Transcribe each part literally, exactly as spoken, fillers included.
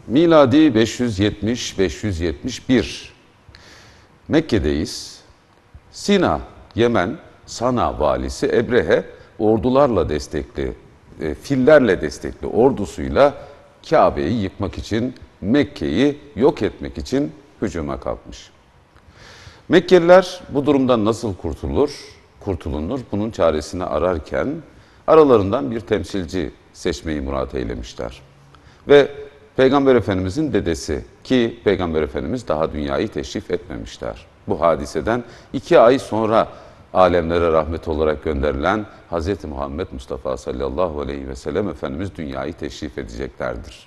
Miladi beş yüz yetmiş beş yüz yetmiş bir. Mekke'deyiz. Sina, Yemen, Sana valisi Ebrehe ordularla destekli, e, fillerle destekli ordusuyla Kabe'yi yıkmak için, Mekke'yi yok etmek için hücuma kalkmış. Mekkeliler bu durumdan nasıl kurtulur, kurtulunur bunun çaresini ararken aralarından bir temsilci seçmeyi murat eylemişler. Ve Peygamber Efendimizin dedesi, ki Peygamber Efendimiz daha dünyayı teşrif etmemişler. Bu hadiseden iki ay sonra alemlere rahmet olarak gönderilen Hz. Muhammed Mustafa sallallahu aleyhi ve sellem Efendimiz dünyayı teşrif edeceklerdir.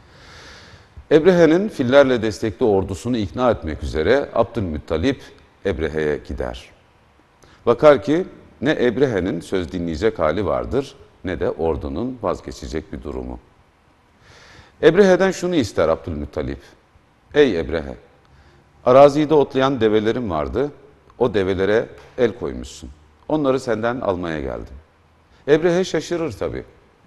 Ebrehe'nin fillerle destekli ordusunu ikna etmek üzere Abdülmuttalip Ebrehe'ye gider. Bakar ki ne Ebrehe'nin söz dinleyecek hali vardır ne de ordunun vazgeçecek bir durumu. Ebrehe'den şunu ister Abdülmuttalip. Ey Ebrehe, arazide otlayan develerim vardı, o develere el koymuşsun. Onları senden almaya geldim. Ebrehe şaşırır tabii.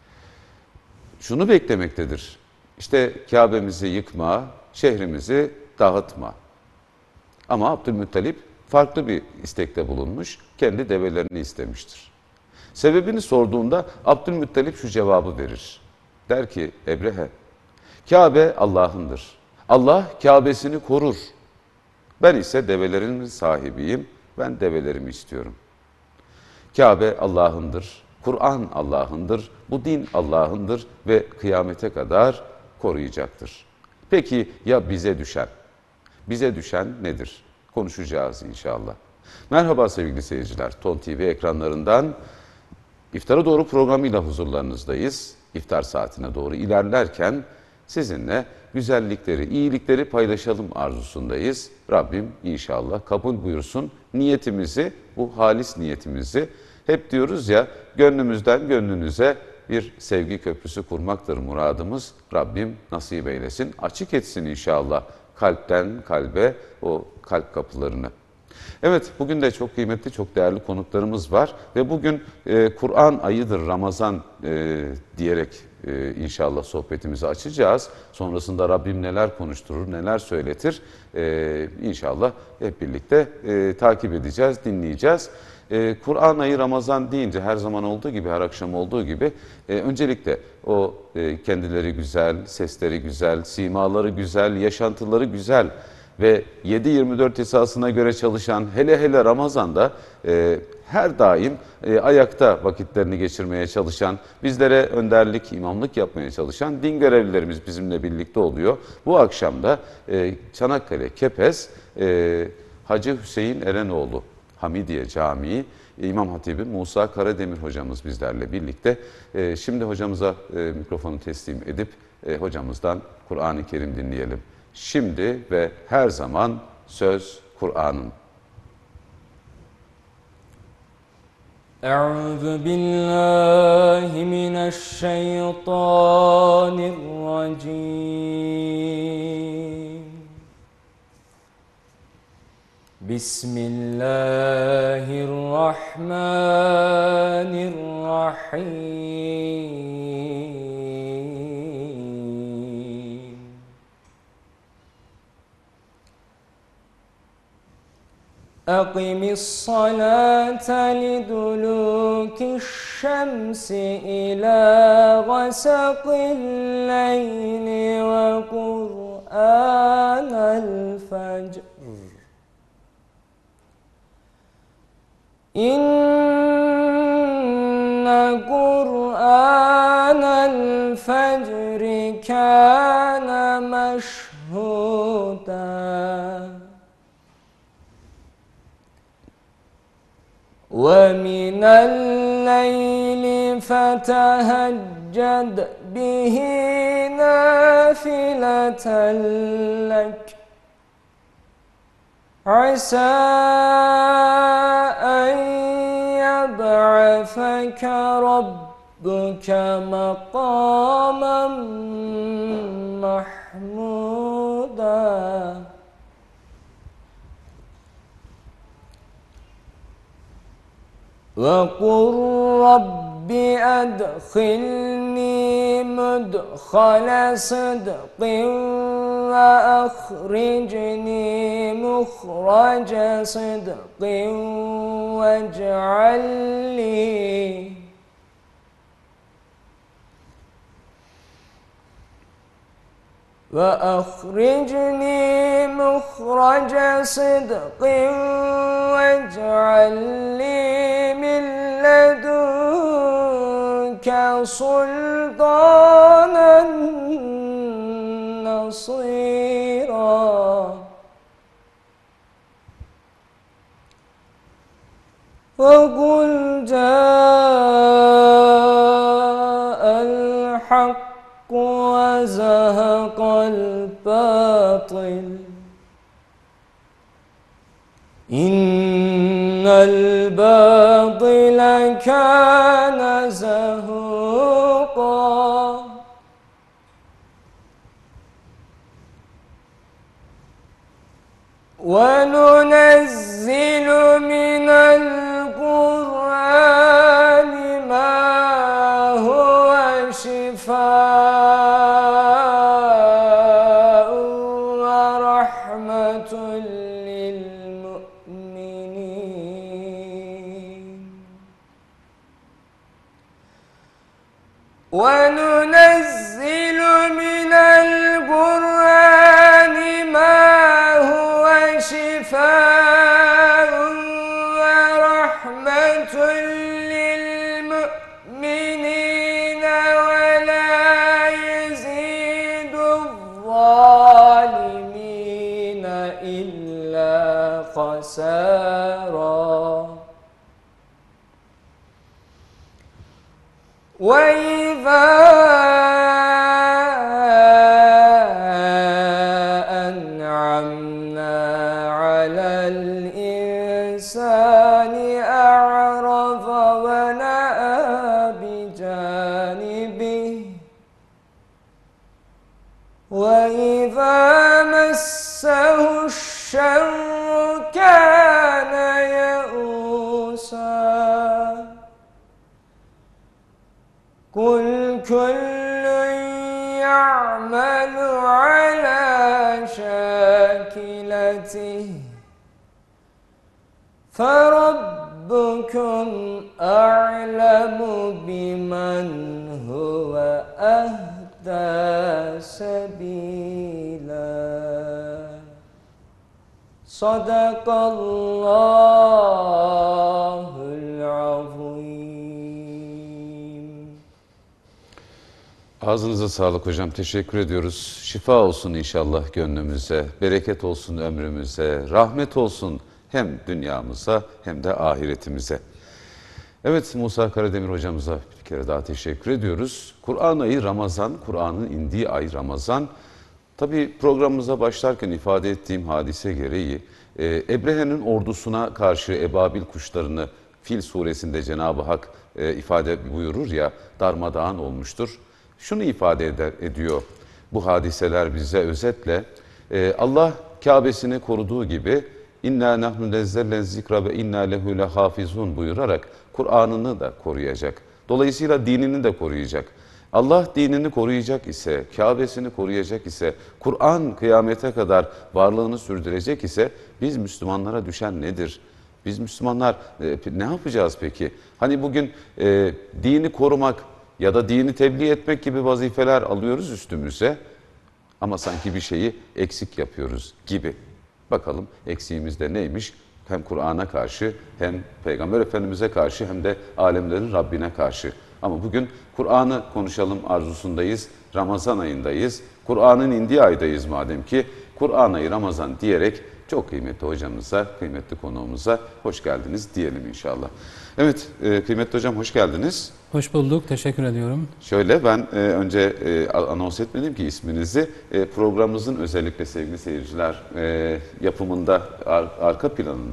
Şunu beklemektedir. İşte Kabe'mizi yıkma, şehrimizi dağıtma. Ama Abdülmuttalip farklı bir istekte bulunmuş, kendi develerini istemiştir. Sebebini sorduğunda Abdülmuttalip şu cevabı verir. Der ki Ebrehe, Kabe Allah'ındır. Allah Kabe'sini korur. Ben ise develerimin sahibiyim, ben develerimi istiyorum. Kabe Allah'ındır, Kur'an Allah'ındır, bu din Allah'ındır ve kıyamete kadar koruyacaktır. Peki ya bize düşen? Bize düşen nedir? Konuşacağız inşallah. Merhaba sevgili seyirciler. Ton T V ekranlarından İftara Doğru programıyla huzurlarınızdayız. İftar saatine doğru ilerlerken sizinle güzellikleri, iyilikleri paylaşalım arzusundayız. Rabbim inşallah kabul buyursun niyetimizi, bu halis niyetimizi. Hep diyoruz ya, gönlümüzden gönlünüze bir sevgi köprüsü kurmaktır muradımız. Rabbim nasip eylesin, açık etsin inşallah kalpten kalbe o kalp kapılarını. Evet, bugün de çok kıymetli, çok değerli konuklarımız var ve bugün e, Kur'an ayıdır Ramazan e, diyerek e, inşallah sohbetimizi açacağız. Sonrasında Rabbim neler konuşturur, neler söyletir e, inşallah hep birlikte e, takip edeceğiz, dinleyeceğiz. E, Kur'an ayı Ramazan deyince her zaman olduğu gibi, her akşam olduğu gibi e, öncelikle o e, kendileri güzel, sesleri güzel, simaları güzel, yaşantıları güzel ve yedi yirmi dört esasına göre çalışan, hele hele Ramazan'da e, her daim e, ayakta vakitlerini geçirmeye çalışan, bizlere önderlik, imamlık yapmaya çalışan din görevlilerimiz bizimle birlikte oluyor. Bu akşam da e, Çanakkale Kepez e, Hacı Hüseyin Erenoğlu Hamidiye Camii İmam Hatibi Musa Karademir hocamız bizlerle birlikte. E, şimdi hocamıza e, mikrofonu teslim edip e, hocamızdan Kur'an-ı Kerim dinleyelim. Şimdi ve her zaman söz Kur'an'ın. Euzu billahi mineşşeytanirracim. Bismillahirrahmanirrahim. Akimis salate lidulukiş şemsi ila gasaqil leyli ve Kur'anel fecr. İnne Kur'anel fecri kâne meşhûdâ. وَمِنَ اللَّيْلِ فَتَهَجَّدْ بِهِ نَافِلَةً لَكَ عَسَىٰ أَنْ يَبْعَثَكَ رَبُّكَ مَقَامًا مَحْمُودًا. وَقُلْ رَبِّ أَدْخِلْنِي مدخل صدق وأخرجني مخرج صدق واجعل لي وأخرجني مخرج صدق واجعل لي من لدنك سلطانا نصيرا وقل جاء الحق وزهق الباطل إن الباطل كان زهوقا وننزل من القرآن ما هو شفاء ورحمة للمؤمنين وننزل من القرآن ما هو شفاء ورحمة للمؤمنين ولا يزيد الظالمين إلا خسارا وإذا أنعمنا على الإنسان أعرض ونأى بجانبه وإذا مسه الشر كان يئوسا قل كل يعمل على شاكلته فربكم أعلم بمن هو أهدى سبيلا صدق الله العظيم. Ağzınıza sağlık hocam. Teşekkür ediyoruz. Şifa olsun inşallah gönlümüze, bereket olsun ömrümüze, rahmet olsun hem dünyamıza hem de ahiretimize. Evet, Musa Karademir hocamıza bir kere daha teşekkür ediyoruz. Kur'an ayı Ramazan, Kur'an'ın indiği ay Ramazan. Tabii programımıza başlarken ifade ettiğim hadise gereği e, Ebrehe'nin ordusuna karşı ebabil kuşlarını Fil suresinde Cenab-ı Hak e, ifade buyurur ya, darmadağın olmuştur. Şunu ifade eder, ediyor bu hadiseler bize özetle. E, Allah Kabe'sini koruduğu gibi İnna nahnu nezzellen zikra ve inna lehu lehafizun buyurarak Kur'an'ını da koruyacak. Dolayısıyla dinini de koruyacak. Allah dinini koruyacak ise, Kabe'sini koruyacak ise, Kur'an kıyamete kadar varlığını sürdürecek ise biz Müslümanlara düşen nedir? Biz Müslümanlar e, ne yapacağız peki? Hani bugün e, dini korumak ya da dini tebliğ etmek gibi vazifeler alıyoruz üstümüze ama sanki bir şeyi eksik yapıyoruz gibi. Bakalım eksiğimiz de neymiş? Hem Kur'an'a karşı hem Peygamber Efendimiz'e karşı hem de alemlerin Rabbine karşı. Ama bugün Kur'an'ı konuşalım arzusundayız. Ramazan ayındayız. Kur'an'ın indiği aydayız madem ki. Kur'an ayı Ramazan diyerek çok kıymetli hocamıza, kıymetli konuğumuza hoş geldiniz diyelim inşallah. Evet, e, kıymetli hocam hoş geldiniz. Hoş bulduk, teşekkür ediyorum. Şöyle ben e, önce e, anons etmedim ki isminizi. E, programımızın özellikle sevgili seyirciler e, yapımında, ar, arka planında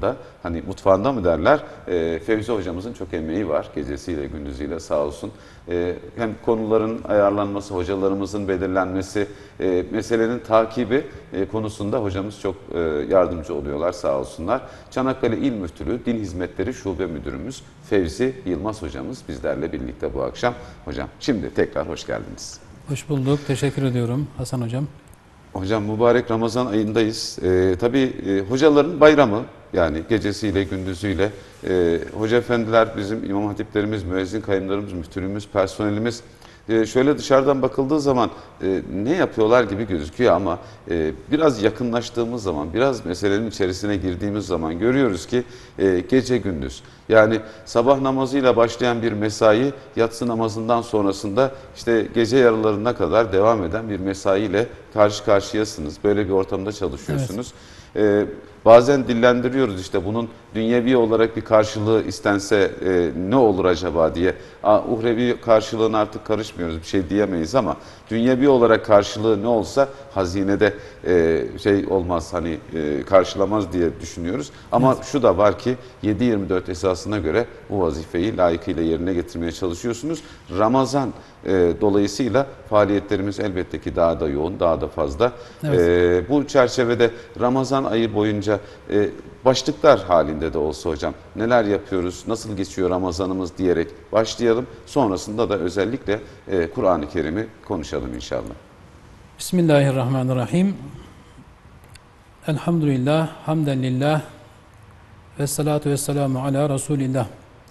hani mutfağında mı derler, e, Fevzi hocamızın çok emeği var gecesiyle gündüzüyle sağ olsun. E, hem konuların ayarlanması, hocalarımızın belirlenmesi, e, meselenin takibi e, konusunda hocamız çok e, yardımcı oluyorlar sağ olsunlar. Çanakkale İl Müftülüğü Din Hizmetleri Şube Müdürümüz Fevzi Yılmaz hocamız bizlerle birlikte bu akşam. Hocam şimdi tekrar hoş geldiniz. Hoş bulduk. Teşekkür ediyorum Hasan Hocam. Hocam mübarek Ramazan ayındayız. Ee, tabii e, hocaların bayramı, yani gecesiyle gündüzüyle. E, hoca efendiler, bizim imam hatiplerimiz, müezzin kayımlarımız, müftülüğümüz, personelimiz e, şöyle dışarıdan bakıldığı zaman e, ne yapıyorlar gibi gözüküyor ama e, biraz yakınlaştığımız zaman, biraz meselenin içerisine girdiğimiz zaman görüyoruz ki e, gece gündüz. Yani sabah namazıyla başlayan bir mesai, yatsı namazından sonrasında işte gece yarılarına kadar devam eden bir mesaiyle karşı karşıyasınız. Böyle bir ortamda çalışıyorsunuz. Evet. Ee, bazen dillendiriyoruz işte bunun dünyevi olarak bir karşılığı istense e, ne olur acaba diye. Aa, uhrevi karşılığına artık karışmıyoruz, bir şey diyemeyiz ama dünyevi olarak karşılığı ne olsa hazinede e, şey olmaz, hani e, karşılamaz diye düşünüyoruz. Ama evet, şu da var ki yedi yirmi dört esasına göre bu vazifeyi layıkıyla yerine getirmeye çalışıyorsunuz. Ramazan e, dolayısıyla faaliyetlerimiz elbette ki daha da yoğun, daha da fazla. Evet. E, bu çerçevede Ramazan ayı boyunca e, başlıklar halinde de olsa hocam neler yapıyoruz, nasıl geçiyor Ramazanımız diyerek başlayalım. Sonrasında da özellikle e, Kur'an-ı Kerim'i konuşalım inşallah. Bismillahirrahmanirrahim. Elhamdülillah, hamdenlillah ve salatu ve selamu ala Resulillah.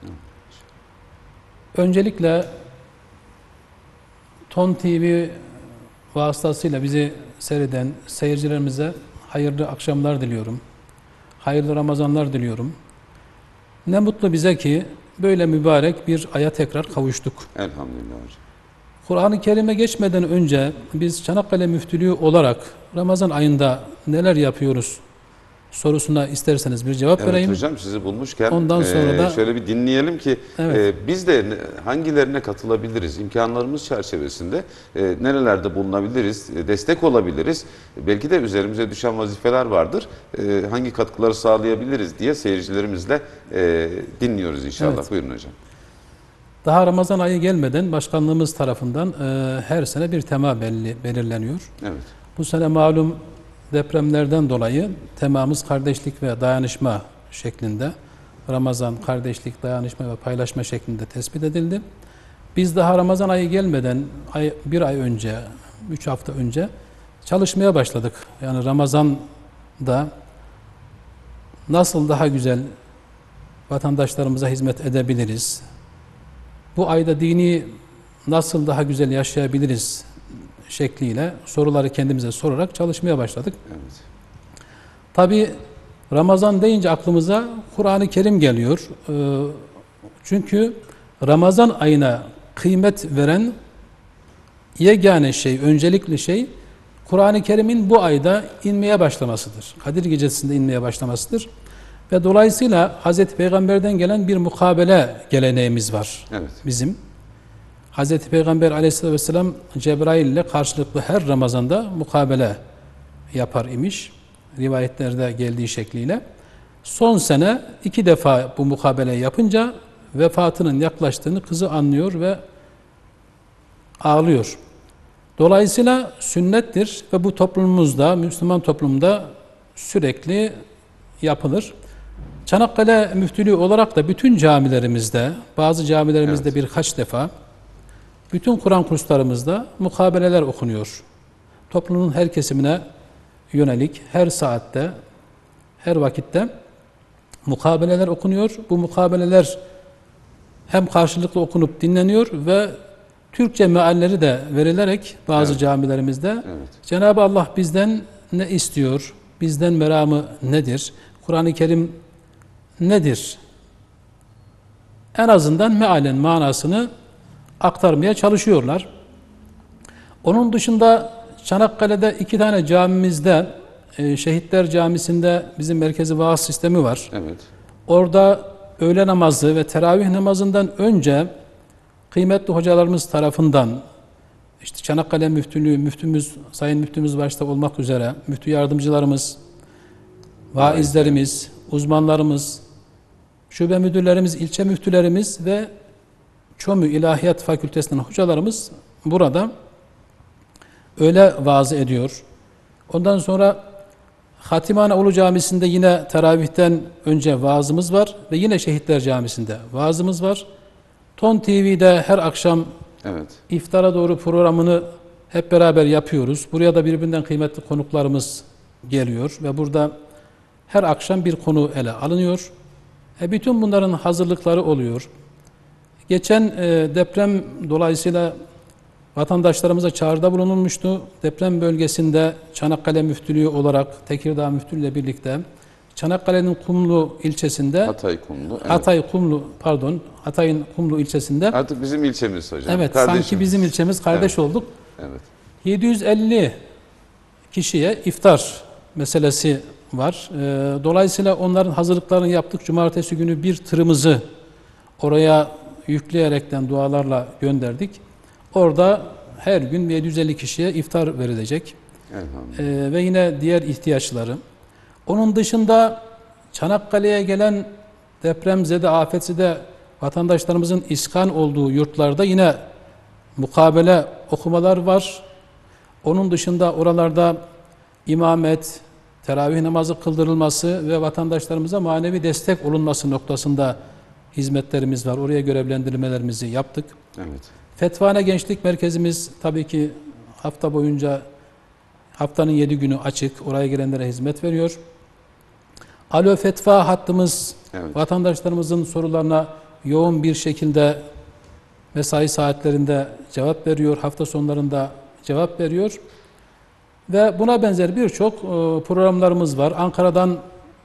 Öncelikle Ton T V vasıtasıyla bizi seyreden seyircilerimize hayırlı akşamlar diliyorum. Hayırlı Ramazanlar diliyorum. Ne mutlu bize ki böyle mübarek bir aya tekrar kavuştuk. Elhamdülillah hocam. Kur'an-ı Kerim'e geçmeden önce biz Çanakkale Müftülüğü olarak Ramazan ayında neler yapıyoruz sorusuna isterseniz bir cevap evet, vereyim. Hocam sizi bulmuşken ondan sonra e, da şöyle bir dinleyelim ki evet, e, biz de hangilerine katılabiliriz, imkanlarımız çerçevesinde e, nerelerde bulunabiliriz, e, destek olabiliriz, belki de üzerimize düşen vazifeler vardır, e, hangi katkıları sağlayabiliriz diye seyircilerimizle e, dinliyoruz inşallah. Evet. Buyurun hocam. Daha Ramazan ayı gelmeden başkanlığımız tarafından e, her sene bir tema belli, belirleniyor. Evet. Bu sene malum depremlerden dolayı temamız kardeşlik ve dayanışma şeklinde, Ramazan, kardeşlik, dayanışma ve paylaşma şeklinde tespit edildi. Biz daha Ramazan ayı gelmeden ay, bir ay önce, üç hafta önce çalışmaya başladık. Yani Ramazan'da nasıl daha güzel vatandaşlarımıza hizmet edebiliriz? Bu ayda dini nasıl daha güzel yaşayabiliriz şekliyle soruları kendimize sorarak çalışmaya başladık. Evet. Tabii Ramazan deyince aklımıza Kur'an-ı Kerim geliyor. Ee, çünkü Ramazan ayına kıymet veren yegane şey, öncelikli şey Kur'an-ı Kerim'in bu ayda inmeye başlamasıdır. Kadir Gecesi'nde inmeye başlamasıdır. Ve dolayısıyla Hazreti Peygamber'den gelen bir mukabele geleneğimiz var. Evet. Bizim. Hazreti Peygamber Aleyhisselatü Vesselam Cebrail ile karşılıklı her Ramazan'da mukabele yapar imiş. Rivayetlerde geldiği şekliyle. Son sene iki defa bu mukabele yapınca vefatının yaklaştığını kızı anlıyor ve ağlıyor. Dolayısıyla sünnettir ve bu toplumumuzda, Müslüman toplumda sürekli yapılır. Çanakkale Müftülüğü olarak da bütün camilerimizde, bazı camilerimizde evet, birkaç defa, bütün Kur'an kurslarımızda mukabeleler okunuyor. Toplumun her kesimine yönelik, her saatte, her vakitte mukabeleler okunuyor. Bu mukabeleler hem karşılıklı okunup dinleniyor ve Türkçe mealleri de verilerek bazı evet, camilerimizde evet, Cenab-ı Allah bizden ne istiyor, bizden meramı nedir, Kur'an-ı Kerim nedir? En azından mealen manasını aktarmaya çalışıyorlar. Onun dışında Çanakkale'de iki tane camimizde, Şehitler Camisi'nde bizim merkezi vaaz sistemi var. Evet. Orada öğle namazı ve teravih namazından önce kıymetli hocalarımız tarafından işte Çanakkale Müftülüğü, müftümüz, sayın müftümüz başta olmak üzere müftü yardımcılarımız, vaizlerimiz, uzmanlarımız, şube müdürlerimiz, ilçe müftülerimiz ve ÇOMÜ İlahiyat Fakültesinden hocalarımız burada öğle vaazı ediyor. Ondan sonra Hatimhane Ulu Camisi'nde yine teravihten önce vaazımız var ve yine Şehitler Camisi'nde vaazımız var. Ton T V'de her akşam Evet. iftara doğru programını hep beraber yapıyoruz. Buraya da birbirinden kıymetli konuklarımız geliyor ve burada her akşam bir konu ele alınıyor. E bütün bunların hazırlıkları oluyor. Geçen e, deprem dolayısıyla vatandaşlarımıza çağrıda bulunulmuştu. Deprem bölgesinde Çanakkale Müftülüğü olarak Tekirdağ Müftülüğü ile birlikte Çanakkale'nin Kumlu ilçesinde Hatay Kumlu. Evet. Hatay Kumlu pardon Hatay'ın Kumlu ilçesinde Artık bizim ilçemiz hocam. evet Kardeşimiz. sanki bizim ilçemiz kardeş Evet. olduk. Evet. yedi yüz elli kişiye iftar meselesi var. Ee, Dolayısıyla onların hazırlıklarını yaptık. Cumartesi günü bir tırımızı oraya yükleyerekten dualarla gönderdik. Orada her gün yedi yüz elli kişiye iftar verilecek. Elhamdülillah. Ee, ve yine diğer ihtiyaçları. Onun dışında Çanakkale'ye gelen depremzede, afetzede vatandaşlarımızın iskan olduğu yurtlarda yine mukabele okumalar var. Onun dışında oralarda imamet, teravih namazı kıldırılması ve vatandaşlarımıza manevi destek olunması noktasında hizmetlerimiz var. Oraya görevlendirmelerimizi yaptık. Evet. Fetvane Gençlik Merkezimiz tabii ki hafta boyunca haftanın yedi günü açık. Oraya gelenlere hizmet veriyor. Alo Fetva hattımız Evet. vatandaşlarımızın sorularına yoğun bir şekilde mesai saatlerinde cevap veriyor. Hafta sonlarında cevap veriyor. Ve buna benzer birçok e, programlarımız var. Ankara'dan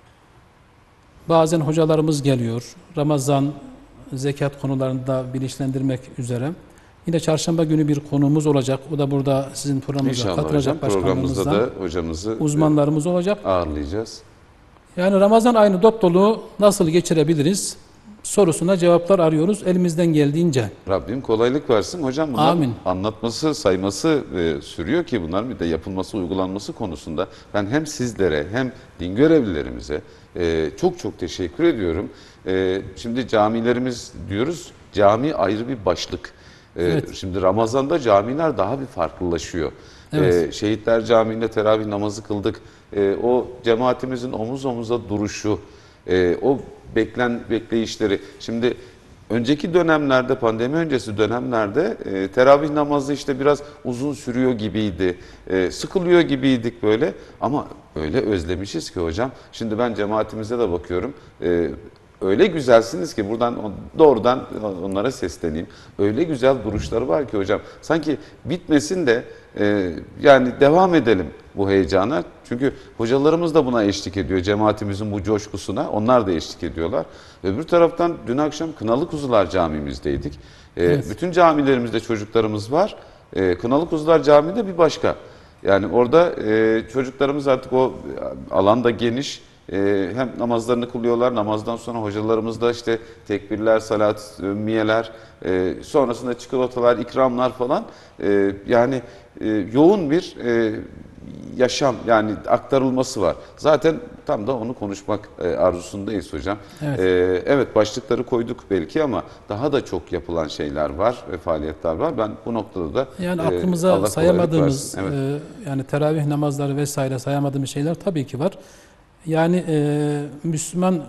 bazen hocalarımız geliyor. Ramazan, zekat konularında bilinçlendirmek üzere. Yine çarşamba günü bir konuğumuz olacak. O da burada sizin programınıza İnşallah hocam katılacak programımızda başkanlığımızdan. da hocamızı Uzmanlarımız olacak. ağırlayacağız. Yani Ramazan ayını dop dolu nasıl geçirebiliriz sorusuna cevaplar arıyoruz elimizden geldiğince. Rabbim kolaylık versin. Hocam bunlar Amin. anlatması, sayması e, sürüyor ki bunların bir de yapılması, uygulanması konusunda ben hem sizlere hem din görevlilerimize e, çok çok teşekkür ediyorum. E, şimdi camilerimiz diyoruz, cami ayrı bir başlık. E, Evet. Şimdi Ramazan'da camiler daha bir farklılaşıyor. Evet. E, Şehitler Camii'nde teravih namazı kıldık. E, o cemaatimizin omuz omuza duruşu, e, o beklen bekleyişleri. Şimdi önceki dönemlerde, pandemi öncesi dönemlerde e, teravih namazı işte biraz uzun sürüyor gibiydi. E, sıkılıyor gibiydik böyle. Ama öyle özlemişiz ki hocam. Şimdi ben cemaatimize de bakıyorum. E, öyle güzelsiniz ki buradan doğrudan onlara sesleneyim. Öyle güzel duruşları var ki hocam. Sanki bitmesin de e, yani devam edelim bu heyecana. Çünkü hocalarımız da buna eşlik ediyor. Cemaatimizin bu coşkusuna onlar da eşlik ediyorlar. Öbür taraftan dün akşam Kınalı Kuzular Camimizdeydik. E, Evet. Bütün camilerimizde çocuklarımız var. E, Kınalı Kuzular Camii de bir başka. Yani orada e, çocuklarımız artık o alanda geniş. Ee, hem namazlarını kılıyorlar, namazdan sonra hocalarımız da işte tekbirler, salat, ümmiyeler, e, sonrasında çikolatalar, ikramlar falan. E, yani e, yoğun bir e, yaşam yani aktarılması var. Zaten tam da onu konuşmak e, arzusundayız hocam. Evet. E, evet başlıkları koyduk belki ama daha da çok yapılan şeyler var ve faaliyetler var. Ben bu noktada da Yani e, aklımıza Allah kolaylık sayamadığımız versin. Evet. e, yani teravih namazları vesaire sayamadığımız şeyler tabii ki var. Yani e, Müslüman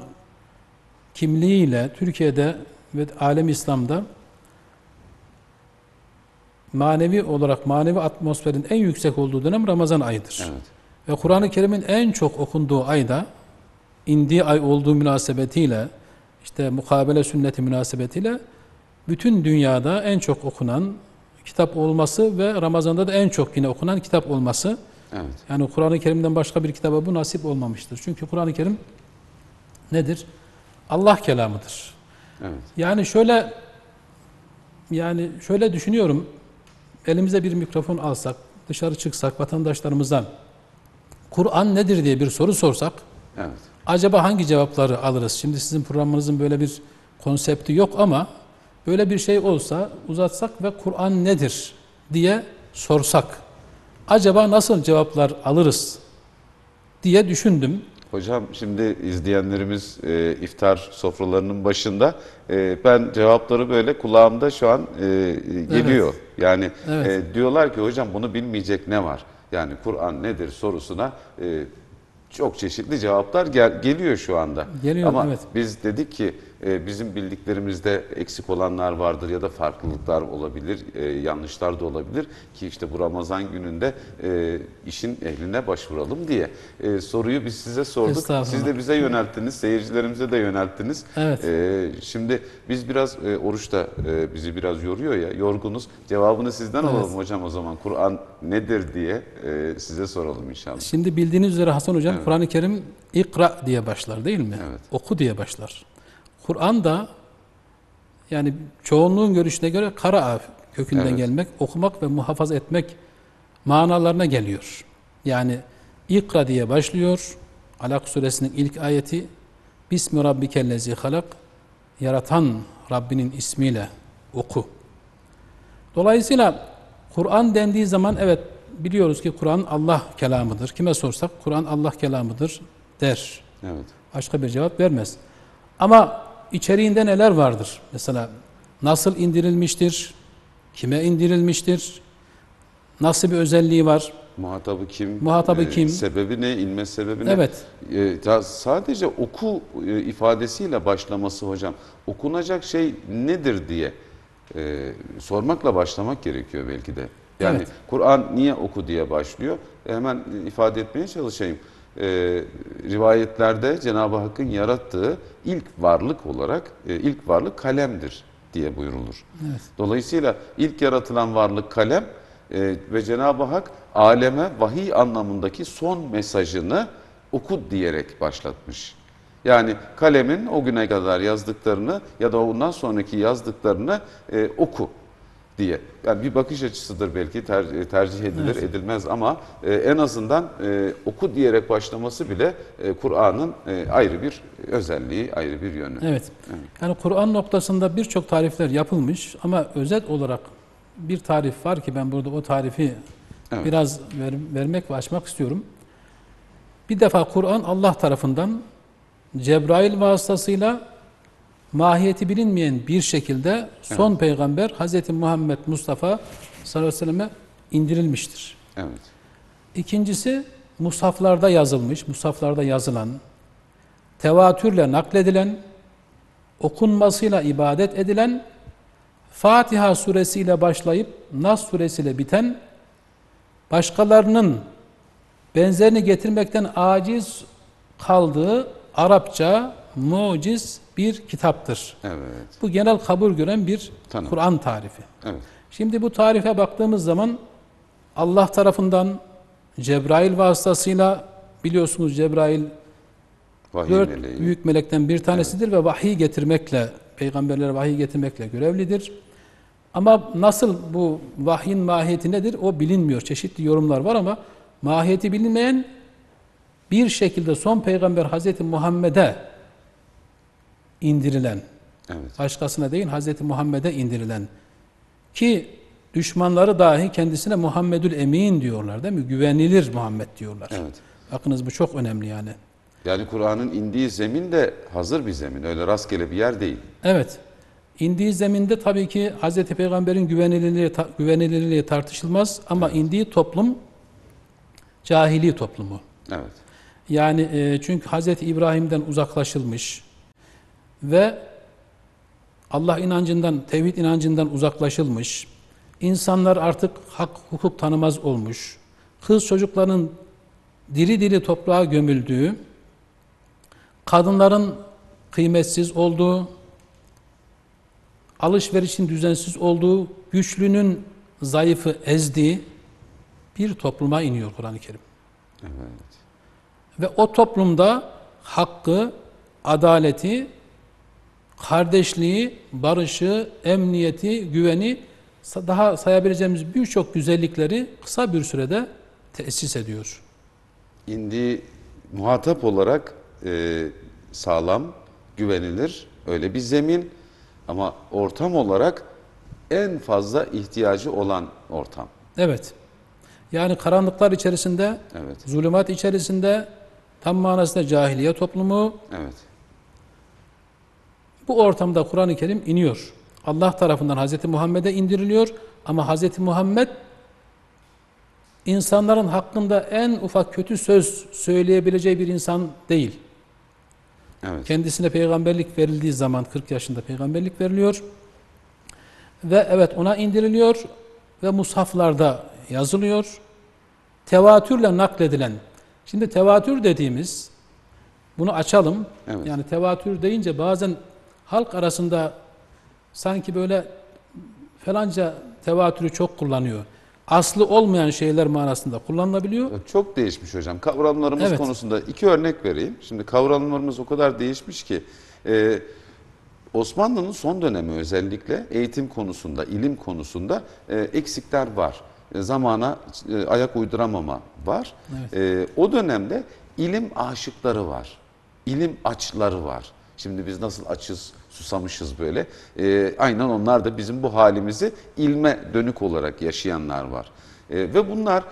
kimliğiyle Türkiye'de ve alem İslam'da manevi olarak manevi atmosferin en yüksek olduğu dönem Ramazan ayıdır. Evet. Ve Kur'an-ı Kerim'in en çok okunduğu ayda indiği ay olduğu münasebetiyle işte mukabele sünneti münasebetiyle bütün dünyada en çok okunan kitap olması ve Ramazan'da da en çok yine okunan kitap olması. Evet. Yani Kur'an-ı Kerim'den başka bir kitaba bu nasip olmamıştır. Çünkü Kur'an-ı Kerim nedir? Allah kelamıdır. Evet. Yani şöyle yani şöyle düşünüyorum. Elimize bir mikrofon alsak, dışarı çıksak vatandaşlarımıza Kur'an nedir diye bir soru sorsak Evet. acaba hangi cevapları alırız? Şimdi sizin programınızın böyle bir konsepti yok ama böyle bir şey olsa uzatsak ve Kur'an nedir diye sorsak acaba nasıl cevaplar alırız diye düşündüm. Hocam şimdi izleyenlerimiz e, iftar sofralarının başında. E, ben cevapları böyle kulağımda şu an e, geliyor. Evet. Yani Evet. e, diyorlar ki hocam bunu bilmeyecek ne var? Yani Kur'an nedir sorusuna e, çok çeşitli cevaplar gel, geliyor şu anda. Geliyor, Ama evet. biz dedik ki e, bizim bildiklerimizde eksik olanlar vardır ya da farklılıklar olabilir, e, yanlışlar da olabilir ki işte bu Ramazan gününde e, işin ehline başvuralım diye e, soruyu biz size sorduk. Estağfurullah. Siz de bize yönelttiniz, seyircilerimize de yönelttiniz. Evet. E, şimdi biz biraz e, oruç da e, bizi biraz yoruyor ya, yorgunuz. Cevabını sizden Evet. alalım hocam o zaman. Kur'an nedir diye e, size soralım inşallah. Şimdi bildiğiniz üzere Hasan Hocam, Evet. Kur'an-ı Kerim ikra diye başlar değil mi? Evet. Oku diye başlar. Kur'an da yani çoğunluğun görüşüne göre kara kökünden Evet. gelmek, okumak ve muhafaza etmek manalarına geliyor. Yani ikra diye başlıyor. Alak suresinin ilk ayeti Bismi rabbikellezi halak, yaratan Rabbinin ismiyle oku. Dolayısıyla Kur'an dendiği zaman evet biliyoruz ki Kur'an Allah kelamıdır. Kime sorsak Kur'an Allah kelamıdır der. Evet. Başka bir cevap vermez. Ama içeriğinde neler vardır? Mesela nasıl indirilmiştir? Kime indirilmiştir? Nasıl bir özelliği var? Muhatabı kim? Muhatabı e, kim? Sebebi ne? İnme sebebi ne? Evet. E, ya sadece oku e, ifadesiyle başlaması hocam. Okunacak şey nedir diye e, sormakla başlamak gerekiyor belki de. Yani Evet. Kur'an niye oku diye başlıyor? E, hemen ifade etmeye çalışayım. E, rivayetlerde Cenab-ı Hakk'ın yarattığı ilk varlık olarak e, ilk varlık kalemdir diye buyurulur. Evet. Dolayısıyla ilk yaratılan varlık kalem e, ve Cenab-ı Hak aleme vahiy anlamındaki son mesajını oku diyerek başlatmış. Yani kalemin o güne kadar yazdıklarını ya da ondan sonraki yazdıklarını e, oku diye. Yani bir bakış açısıdır belki ter, tercih edilir Evet. edilmez ama e, en azından e, oku diyerek başlaması bile e, Kur'an'ın e, ayrı bir özelliği, ayrı bir yönü. Evet. Yani Kur'an noktasında birçok tarifler yapılmış ama özet olarak bir tarif var ki ben burada o tarifi Evet. biraz ver, vermek ve açmak istiyorum. Bir defa Kur'an Allah tarafından Cebrail vasıtasıyla mahiyeti bilinmeyen bir şekilde son peygamber Hz. Muhammed Mustafa sallallahu aleyhi ve selleme indirilmiştir. Evet. İkincisi mushaflarda yazılmış, mushaflarda yazılan, tevatürle nakledilen, okunmasıyla ibadet edilen, Fatiha suresiyle başlayıp Nas suresiyle biten, başkalarının benzerini getirmekten aciz kaldığı Arapça muciz bir kitaptır. Evet. Bu genel kabul gören bir Tanım. Kur'an tarifi. Evet. Şimdi bu tarife baktığımız zaman Allah tarafından Cebrail vasıtasıyla biliyorsunuz Cebrail Vahiy dört meleği. büyük melekten bir tanesidir ve vahiy getirmekle, peygamberlere vahiy getirmekle görevlidir. Ama nasıl bu vahyin mahiyeti nedir o bilinmiyor. Çeşitli yorumlar var ama mahiyeti bilinmeyen bir şekilde son peygamber Hazreti Muhammed'e indirilen, Evet. başkasına değil Hazreti Muhammed'e indirilen ki düşmanları dahi kendisine Muhammedül Emin diyorlar değil mi? Güvenilir Muhammed diyorlar. Evet. Bakınız bu çok önemli yani. Yani Kur'an'ın indiği zemin de hazır bir zemin. Öyle rastgele bir yer değil. Evet. İndiği zeminde tabii ki Hazreti Peygamber'in güvenilirliği, ta- güvenilirliği tartışılmaz ama indiği toplum cahili toplumu. Evet. Yani e, çünkü Hazreti İbrahim'den uzaklaşılmış ve Allah inancından, tevhid inancından uzaklaşılmış, insanlar artık hak, hukuk tanımaz olmuş, kız çocukların diri diri toprağa gömüldüğü, kadınların kıymetsiz olduğu, alışverişin düzensiz olduğu, güçlünün zayıfı ezdiği bir topluma iniyor Kur'an-ı Kerim. Evet. Ve o toplumda hakkı, adaleti, kardeşliği, barışı, emniyeti, güveni daha sayabileceğimiz birçok güzellikleri kısa bir sürede tesis ediyor. İndiği muhatap olarak e, sağlam, güvenilir öyle bir zemin ama ortam olarak en fazla ihtiyacı olan ortam. Evet. Yani karanlıklar içerisinde, Evet. zulümat içerisinde Tam manasıyla cahiliye toplumu. Evet. Bu ortamda Kur'an-ı Kerim iniyor. Allah tarafından Hazreti Muhammed'e indiriliyor ama Hazreti Muhammed insanların hakkında en ufak kötü söz söyleyebileceği bir insan değil. Evet. Kendisine peygamberlik verildiği zaman kırk yaşında peygamberlik veriliyor. Ve evet ona indiriliyor ve mushaflarda yazılıyor. Tevatürle nakledilen. Şimdi tevatür dediğimiz, bunu açalım. Evet. Yani tevatür deyince bazen halk arasında sanki böyle falanca tevatürü çok kullanıyor. Aslı olmayan şeyler manasında kullanılabiliyor. Çok değişmiş hocam. Kavramlarımız Evet. konusunda iki örnek vereyim. Şimdi kavramlarımız o kadar değişmiş ki e, Osmanlı'nın son dönemi özellikle eğitim konusunda, ilim konusunda e, eksikler var. E, zamana e, ayak uyduramama var. Evet. E, o dönemde ilim aşıkları var. İlim açları var. Şimdi biz nasıl açız, susamışız böyle. E, aynen onlar da bizim bu halimizi ilme dönük olarak yaşayanlar var. E, ve bunlar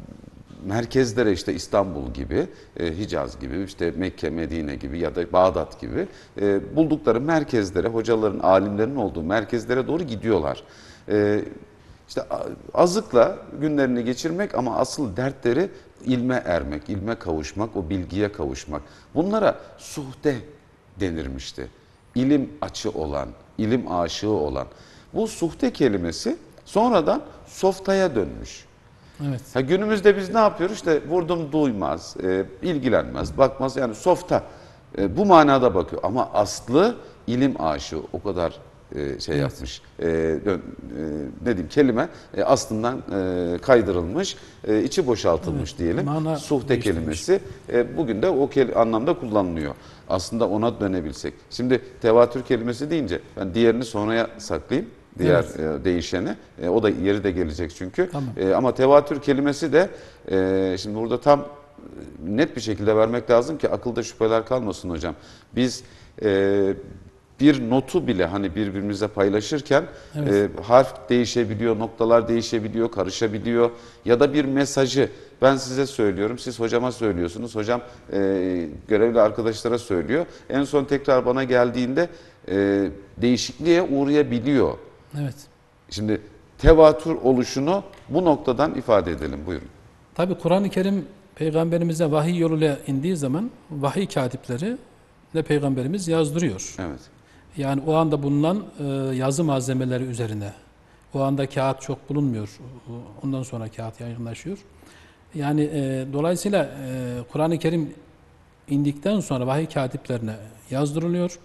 merkezlere işte İstanbul gibi, e, Hicaz gibi, işte Mekke, Medine gibi ya da Bağdat gibi e, buldukları merkezlere, hocaların, alimlerin olduğu merkezlere doğru gidiyorlar. E, işte azıkla günlerini geçirmek ama asıl dertleri ilme ermek, ilme kavuşmak, o bilgiye kavuşmak. Bunlara suhte denirmişti. İlim açı olan, ilim aşığı olan. Bu suhte kelimesi sonradan softaya dönmüş. Evet. Ha, günümüzde biz ne yapıyoruz? İşte vurdum duymaz, e, ilgilenmez, bakmaz. Yani softa e, bu manada bakıyor. Ama aslı ilim aşığı o kadar e, şey Evet. yapmış. E, dön, e, ne diyeyim kelime e, aslından e, kaydırılmış, e, içi boşaltılmış Evet, diyelim. mana Suhte değiştirmiş. kelimesi e, bugün de o kel- anlamda kullanılıyor. Aslında ona dönebilsek. Şimdi tevatür kelimesi deyince ben diğerini sonraya saklayayım. Diğer Evet. e, değişeni. E, o da yeri de gelecek çünkü. Tamam. E, ama tevatür kelimesi de e, şimdi burada tam e, net bir şekilde vermek lazım ki akılda şüpheler kalmasın hocam. Biz e, bir notu bile hani birbirimize paylaşırken Evet. e, harf değişebiliyor, noktalar değişebiliyor, karışabiliyor ya da bir mesajı ben size söylüyorum, siz hocama söylüyorsunuz, hocam e, görevli arkadaşlara söylüyor. En son tekrar bana geldiğinde e, değişikliğe uğrayabiliyor. Evet. Şimdi tevatür oluşunu bu noktadan ifade edelim. Buyurun. Tabi Kur'an-ı Kerim peygamberimize vahiy yoluyla indiği zaman vahiy katipleri de peygamberimiz yazdırıyor. Evet. Yani o anda bulunan e, yazı malzemeleri üzerine. O anda kağıt çok bulunmuyor. Ondan sonra kağıt yaygınlaşıyor. Yani e, dolayısıyla e, Kur'an-ı Kerim indikten sonra vahiy katiplerine yazdırılıyor.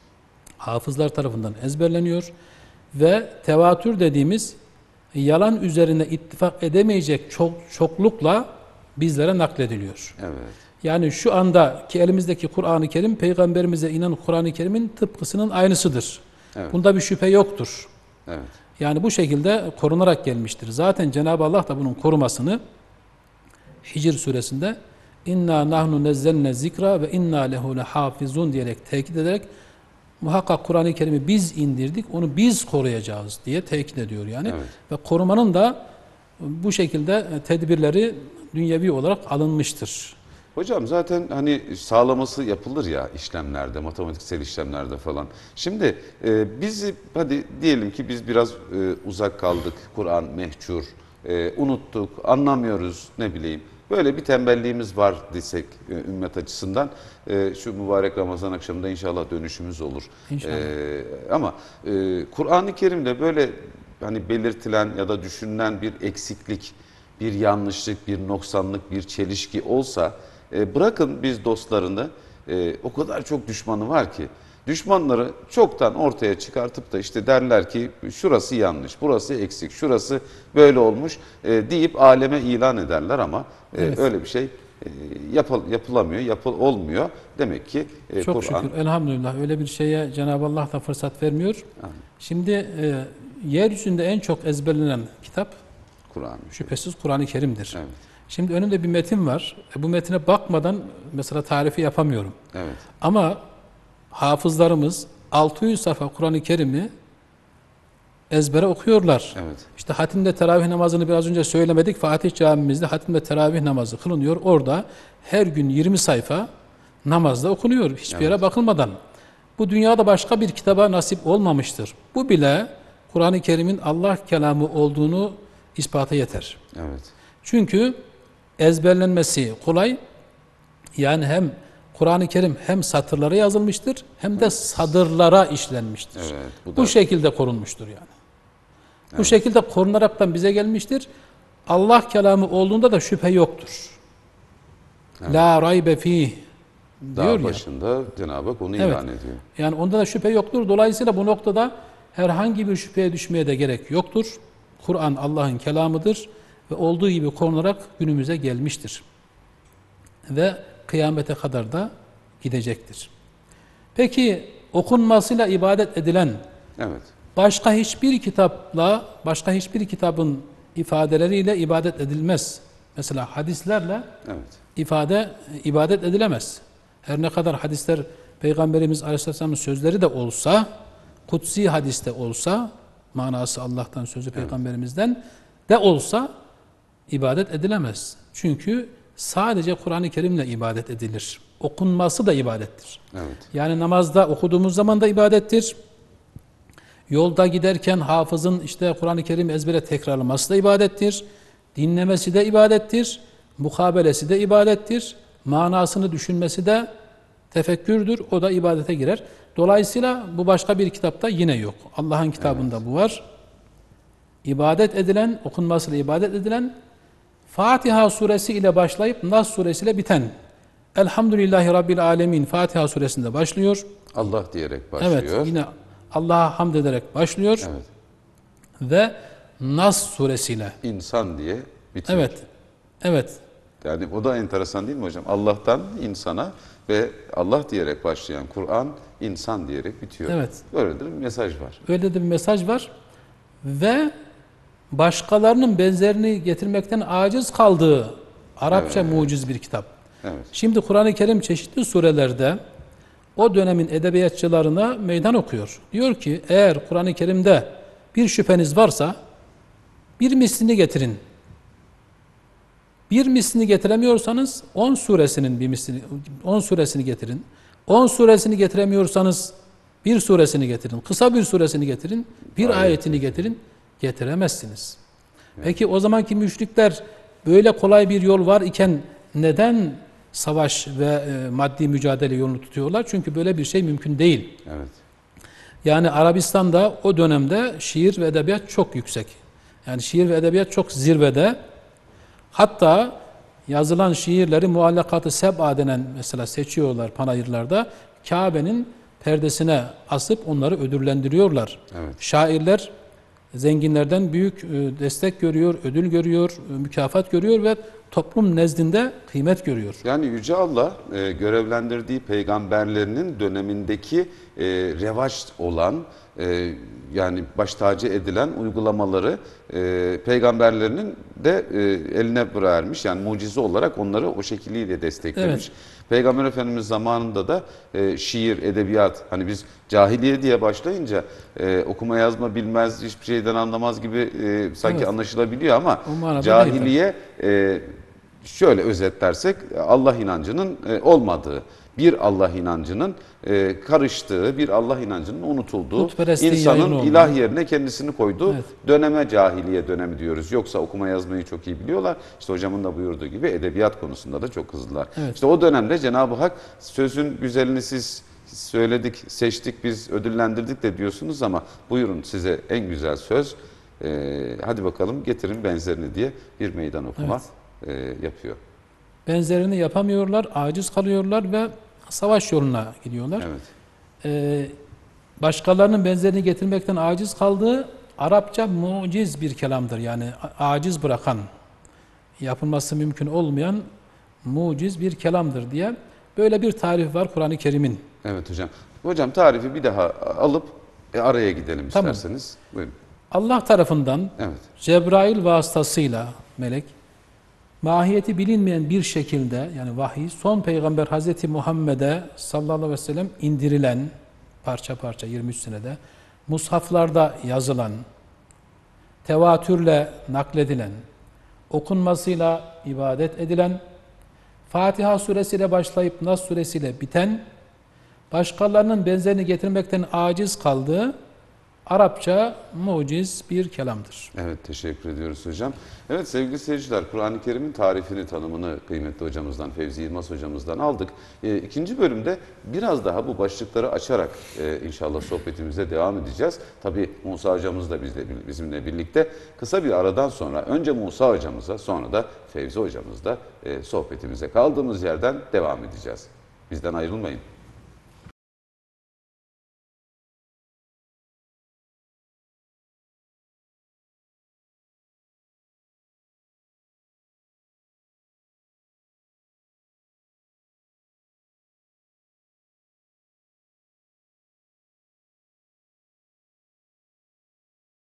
Hafızlar tarafından ezberleniyor. Ve tevatür dediğimiz yalan üzerine ittifak edemeyecek çok, çoklukla bizlere naklediliyor. Evet. Yani şu andaki elimizdeki Kur'an-ı Kerim peygamberimize inen Kur'an-ı Kerim'in tıpkısının aynısıdır. Evet. Bunda bir şüphe yoktur. Evet. Yani bu şekilde korunarak gelmiştir. Zaten Cenab-ı Allah da bunun korumasını Hicr suresinde inna nahnu nezzelne zikra ve inna lehu lehafizun diyerek tekit ederek muhakkak Kur'an-ı Kerim'i biz indirdik, onu biz koruyacağız diye tekit ediyor yani. Evet. Ve korumanın da bu şekilde tedbirleri dünyevi olarak alınmıştır. Hocam zaten hani sağlaması yapılır ya işlemlerde, matematiksel işlemlerde falan. Şimdi e, bizi hadi diyelim ki biz biraz e, uzak kaldık, Kur'an mehcur, e, unuttuk, anlamıyoruz ne bileyim. Böyle bir tembelliğimiz var desek e, ümmet açısından e, şu mübarek Ramazan akşamında inşallah dönüşümüz olur. İnşallah. E, ama e, Kur'an-ı Kerim'de böyle hani belirtilen ya da düşünülen bir eksiklik, bir yanlışlık, bir noksanlık, bir çelişki olsa e, bırakın biz dostlarını e, o kadar çok düşmanı var ki düşmanları çoktan ortaya çıkartıp da işte derler ki şurası yanlış, burası eksik, şurası böyle olmuş e, deyip aleme ilan ederler ama e, Evet. öyle bir şey e, yapıl, yapılamıyor, yapıl olmuyor. Demek ki e, Çok Kur'an şükür elhamdülillah öyle bir şeye Cenab-ı Allah da fırsat vermiyor. Amin. Şimdi e, yeryüzünde en çok ezberlenen kitap Kur'an. şüphesiz Kur'an-ı Kerim'dir. Evet. Şimdi önümde bir metin var. E, bu metine bakmadan mesela tarifi yapamıyorum. Evet. Ama hafızlarımız altı yüz sayfa Kur'an-ı Kerim'i ezbere okuyorlar. Evet. İşte hatimde teravih namazını biraz önce söylemedik. Fatih Camimizde hatimde teravih namazı kılınıyor. Orada her gün yirmi sayfa namazda okunuyor. Hiçbir Evet. yere bakılmadan. Bu dünyada başka bir kitaba nasip olmamıştır. Bu bile Kur'an-ı Kerim'in Allah kelamı olduğunu ispata yeter. Evet. Çünkü ezberlenmesi kolay. Yani hem Kur'an-ı Kerim hem satırlara yazılmıştır hem de sadırlara işlenmiştir. Evet, bu bu da- şekilde korunmuştur yani. Bu şekilde korunaraktan bize gelmiştir. Allah kelamı olduğunda da şüphe yoktur. La raybe fih Daha diyor ya. başında Cenab-ı Hak onu Evet. ilan ediyor. Yani onda da şüphe yoktur. Dolayısıyla bu noktada herhangi bir şüpheye düşmeye de gerek yoktur. Kur'an Allah'ın kelamıdır ve olduğu gibi korunarak günümüze gelmiştir. Ve kıyamete kadar da gidecektir. Peki okunmasıyla ibadet edilen Evet. başka hiçbir kitapla, başka hiçbir kitabın ifadeleriyle ibadet edilmez. Mesela hadislerle Evet. ifade ibadet edilemez. Her ne kadar hadisler Peygamberimiz Aleyhisselam'ın sözleri de olsa, kutsi hadiste olsa, manası Allah'tan sözü Peygamberimizden de olsa ibadet edilemez. Çünkü sadece Kur'an-ı Kerim'le ibadet edilir. Okunması da ibadettir. Evet. Yani namazda okuduğumuz zaman da ibadettir. Yolda giderken hafızın işte Kur'an-ı Kerim ezbere tekrarlaması da ibadettir. Dinlemesi de ibadettir. Mukabelesi de ibadettir. Manasını düşünmesi de tefekkürdür. O da ibadete girer. Dolayısıyla bu başka bir kitapta yine yok. Allah'ın kitabında bu var. İbadet edilen, okunmasıyla ibadet edilen, Fatiha suresi ile başlayıp Nas suresiyle biten Elhamdülillahi Rabbil Alemin Fatiha suresinde başlıyor. Allah diyerek başlıyor. Evet, yine Allah'a hamd ederek başlıyor. Evet. Ve Nas suresiyle. İnsan diye bitiyor. Evet, evet, Yani o da enteresan değil mi hocam? Allah'tan insana ve Allah diyerek başlayan Kur'an insan diyerek bitiyor. Evet. Böyle de bir mesaj var. öyle de bir mesaj var. Ve başkalarının benzerini getirmekten aciz kaldığı Arapça muciz bir kitap. Evet. Şimdi Kur'an-ı Kerim çeşitli surelerde o dönemin edebiyatçılarına meydan okuyor. Diyor ki eğer Kur'an-ı Kerim'de bir şüpheniz varsa bir mislini getirin. Bir mislini getiremiyorsanız on suresinin bir mislini, on suresini getirin. on suresini getiremiyorsanız bir suresini getirin. Kısa bir suresini getirin. Bir Ayet. ayetini getirin. Getiremezsiniz. Peki o zamanki müşrikler böyle kolay bir yol var iken neden savaş ve e, maddi mücadele yolunu tutuyorlar? Çünkü böyle bir şey mümkün değil. Evet. Yani Arabistan'da o dönemde şiir ve edebiyat çok yüksek. Yani şiir ve edebiyat çok zirvede. Hatta yazılan şiirleri muallakatı seb'a denen mesela seçiyorlar panayırlarda. Kabe'nin perdesine asıp onları ödüllendiriyorlar. Evet. Şairler zenginlerden büyük e, destek görüyor, ödül görüyor, e, mükafat görüyor ve toplum nezdinde kıymet görüyor. Yani Yüce Allah e, görevlendirdiği peygamberlerinin dönemindeki e, revaç olan e, yani baş tacı edilen uygulamaları e, peygamberlerinin de e, eline vermiş. Yani mucize olarak onları o şekliyle desteklemiş. Evet. Peygamber Efendimiz zamanında da e, şiir, edebiyat, hani biz cahiliye diye başlayınca e, okuma yazma bilmez, hiçbir şeyden anlamaz gibi e, sanki Evet. anlaşılabiliyor ama O manada cahiliye e, şöyle özetlersek Allah inancının e, olmadığı, bir Allah inancının e, karıştığı, bir Allah inancının unutulduğu, Putperestliğin yaygın insanın olduğu. ilah yerine kendisini koyduğu Evet. döneme cahiliye dönemi diyoruz. Yoksa okuma yazmayı çok iyi biliyorlar. İşte hocamın da buyurduğu gibi edebiyat konusunda da çok hızlılar. Evet. İşte o dönemde Cenab-ı Hak sözün güzelini siz söyledik, seçtik, biz ödüllendirdik de diyorsunuz ama buyurun size en güzel söz, e, hadi bakalım getirin benzerini diye bir meydan okuma e, yapıyor. Benzerini yapamıyorlar, aciz kalıyorlar ve savaş yoluna gidiyorlar. Evet. Ee, başkalarının benzerini getirmekten aciz kaldığı Arapça muciz bir kelamdır. Yani a- aciz bırakan, yapılması mümkün olmayan muciz bir kelamdır diye böyle bir tarif var Kur'an-ı Kerim'in. Evet hocam. Hocam tarifi bir daha alıp e, araya gidelim Tamam. isterseniz. Buyurun. Allah tarafından Evet. Cebrail vasıtasıyla melek mahiyeti bilinmeyen bir şekilde yani vahiy son peygamber Hazreti Muhammed'e sallallahu aleyhi ve sellem indirilen parça parça yirmi üç senede mushaflarda yazılan tevatürle nakledilen, okunmasıyla ibadet edilen, Fatiha suresiyle başlayıp Nas suresiyle biten, başkalarının benzerini getirmekten aciz kaldığı Arapça muciz bir kelamdır. Evet, teşekkür ediyoruz hocam. Evet sevgili seyirciler, Kur'an-ı Kerim'in tarifini, tanımını kıymetli hocamızdan, Fevzi Yılmaz hocamızdan aldık. E, ikinci bölümde biraz daha bu başlıkları açarak e, inşallah sohbetimize devam edeceğiz. Tabii Musa hocamız da bizle, bizimle birlikte. Kısa bir aradan sonra önce Musa hocamıza, sonra da Fevzi hocamızla e, sohbetimize kaldığımız yerden devam edeceğiz. Bizden ayrılmayın.